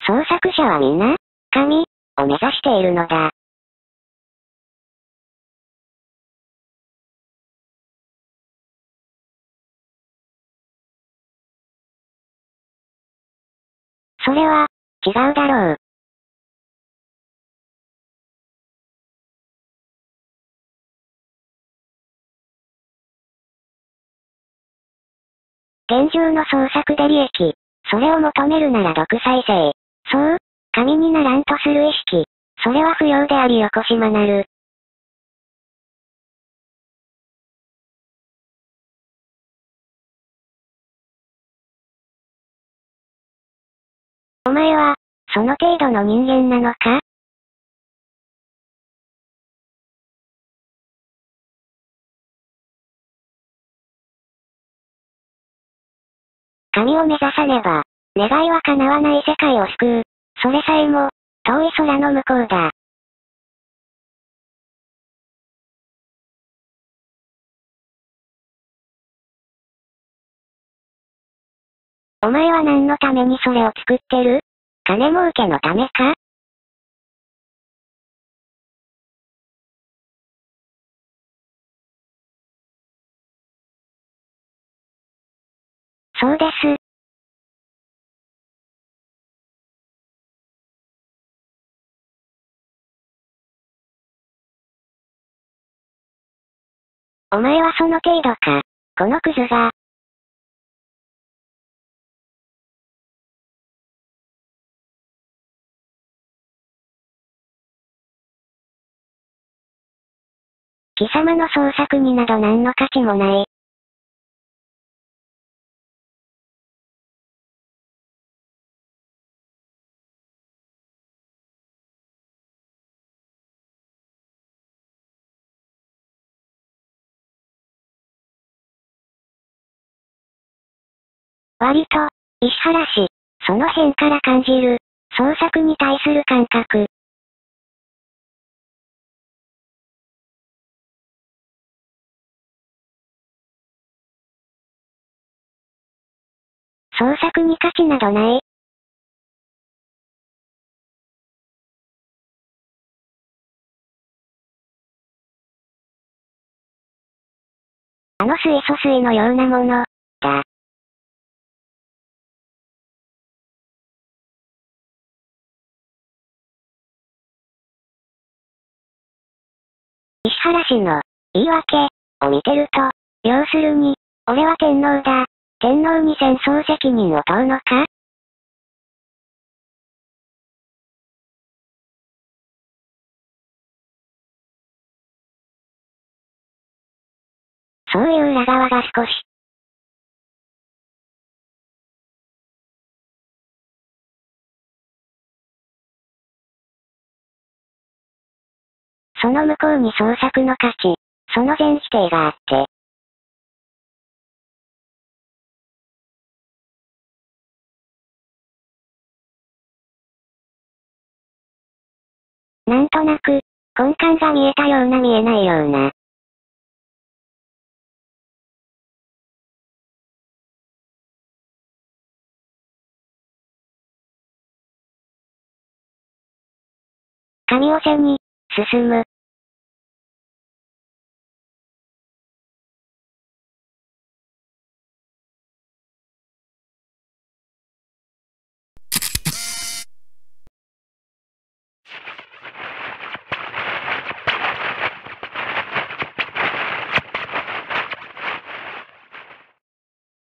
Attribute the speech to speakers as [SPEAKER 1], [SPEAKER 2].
[SPEAKER 1] 創作者は皆、神を目指しているのだ。それは、違うだろう。現状の創作で利益、それを求めるなら独裁性。そう、神にならんとする意識。それは不要でありよこしまなる。お前は、その程度の人間なのか？神を目指さねば、願いは叶わない世界を救う。それさえも、遠い空の向こうだ。お前は何のためにそれを作ってる？金儲けのためか？そうです。お前はその程度か。このクズが。貴様の創作になど何の価値もない。割と、石原氏、その辺から感じる、創作に対する感覚。創作に価値などない。あの水素水のようなもの、だ。石原氏の、言い訳、を見てると、要するに、俺は天皇だ。天皇に戦争責任を問うのか？そういう裏側が少し。その向こうに創作の価値、その全否定があって。なんとなく、根幹が見えたような見えないような。神を背に、進む。